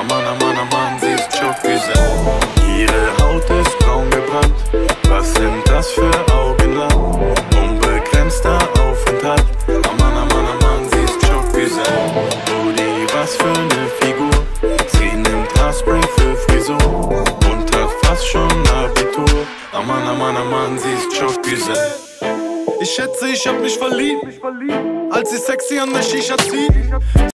Mann, sie ist schockgesell. Ihre Haut ist braun gebrannt, was sind das für Augenland? Unbegrenzter Aufenthalt. Mann, sie ist schockgesell. Brudi, was für ne Figur. Sie nimmt Haarspray für Frisur und hat fast schon Abitur. Mann, sie ist schockgesell. Ich schätze, ich hab mich verliebt, als sie sexy an der Shisha zieht.